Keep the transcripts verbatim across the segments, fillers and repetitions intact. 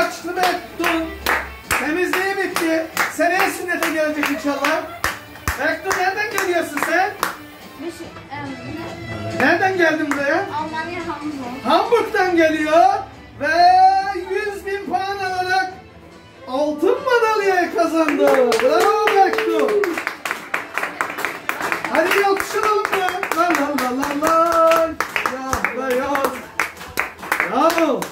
Saçlı Bektun. Temizliği bitti. Seneye sünnete gelecek inşallah. Bektun nereden geliyorsun sen? Nereden geldin buraya? Almanya, Hamburg. Hamburg'dan geliyor. Ve yüz bin puan alarak altın madalyayı kazandı. Bravo Bektun. Hadi bir alkışlayalım mı? Lan lan lan lan lan. Ya da ya. Bravo.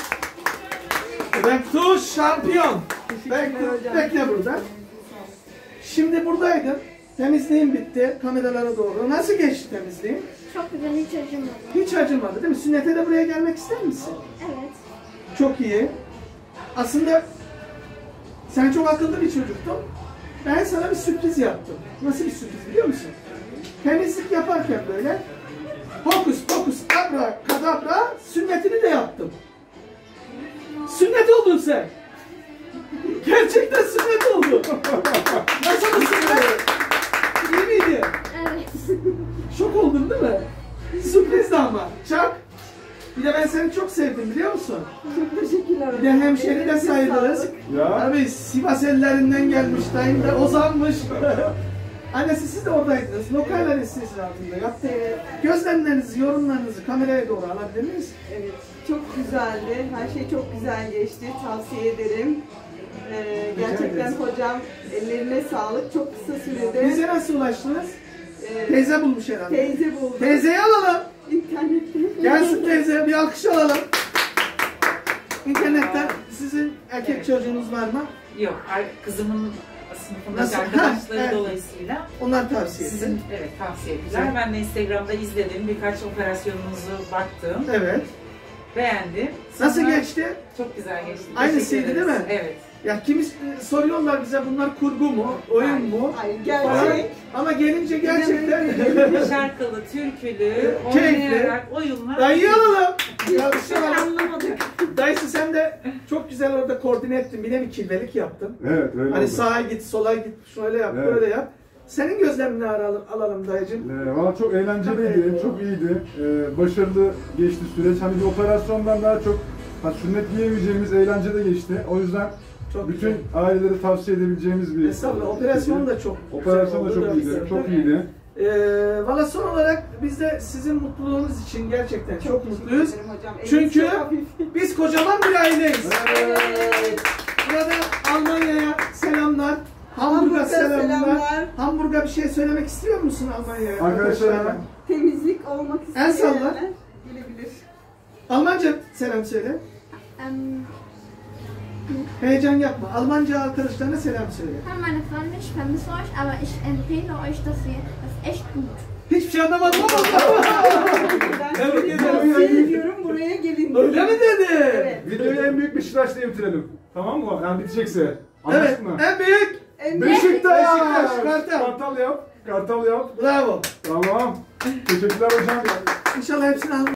Bektun şampiyon. Bektun, bekle burada. Şimdi buradaydın. Temizliğin bitti. Kameralara doğru. Nasıl geçti temizliğin? Çok güzel, hiç acımadı. Hiç acımadı değil mi? Sünnete de buraya gelmek ister misin? Evet. Çok iyi. Aslında sen çok akıllı bir çocuktun. Ben sana bir sürpriz yaptım. Nasıl bir sürpriz biliyor musun? Temizlik yaparken böyle hokus pokus abra kadabra sünnetini de yaptım. Sünnet oldun sen. Gerçekten sünnet oldu. Nasıl bir sünnet? İyi miydi? Evet. Şok oldun değil mi? Sürprizdi ama. Çak. Bir de ben seni çok sevdim biliyor musun? Çok teşekkürler. Bir de hemşeri de sayılırız. Ya. Tabii Sivas ellerinden gelmiş, dayım da Ozan'mış. Annesi siz de oradaydınız. Lokal anestezi altında yaptı. Gözlemlerinizi, yorumlarınızı kameraya doğru alabilir miyiz? Evet, çok güzeldi. Her şey çok güzel geçti. Tavsiye ederim. Ee, gerçekten hocam ellerine sağlık. Çok kısa sürede. Bize nasıl ulaştınız? e, Teyze bulmuş herhalde. Teyze buldu. Teyzeyi alalım. İnternette. Gelsin teyze, bir alkış alalım. İnternetten sizin erkek çocuğunuz var mı? Yok, kızımın sınıfındaki Nasıl? arkadaşları Ha, evet. dolayısıyla Onlar tavsiye sizin edin. evet tavsiye ettiler. Ben de Instagram'da izledim, birkaç operasyonunuzu baktım, Evet. beğendim. Nasıl Sonra geçti? Çok güzel geçti. Aynısıydı Teşekkür değil ederiz. mi? Evet. Ya kimi soruyorlar bize bunlar kurgu mu, oyun Hayır. mu? Hayır, Falan. gerçek. Ama gelince gerçekten Şarkılı, türkülü, Keyifli. oynayarak oyunlar. dayıyı alalım. Ya bir şey Hiç alalım. anlamadık. Dayısı sen de çok güzel orada koordine ettin. Bir de bir kilvelik yaptın. Evet öyle Hani oldu. sağa git, sola git, şöyle yap, Evet. böyle yap. Senin gözlemini alalım, alalım dayıcım. Ee, Valla çok eğlenceliydi, çok iyiydi. Ee, başarılı geçti süreç. Hani bir operasyondan daha çok ha, sünnet diyemeyeceğimiz eğlencede geçti. O yüzden Çok bütün güzel. ailelere tavsiye edebileceğimiz bir Estağfurullah, operasyon da çok Operasyon da güzel çok oldu. iyiydi, çok Tabii. iyiydi. Ee, Valla son olarak biz de sizin mutluluğunuz için gerçekten çok, teşekkür mutluyuz. ederim hocam. Eliniz Çünkü çok hafif. biz kocaman bir aileyiz. Evet. Burada Almanya'ya selamlar. Hamburg'a Hamburg'a selamlar. selamlar. Hamburg'a bir şey söylemek istiyor musun Almanya'ya? Arkadaşlar Temizlik olmak El salla. isteyenler gelebilir. Almanca selam söyle. Ähm, Heyecan yapma. Almanca arkadaşlarına selam söyle. Hallo meine Freunde, ich vermisse euch, aber ich empfehle euch das hier. Das ist echt gut. Hiçbir şey anlamadım ama. Ben Tebrik sizi ederim. tavsiye ediyorum, buraya gelin. Öyle mi dedi? Evet. videoyu en büyük Beşiktaş'ta bitirelim. Tamam mı? Yani bitecekse. Evet. Anlaştık mı? En büyük. En Beşiktaş! Beşiktaş, Kartal. Kartal yap. Kartal yap. Bravo. Tamam. Teşekkürler hocam. İnşallah hepsini anladım.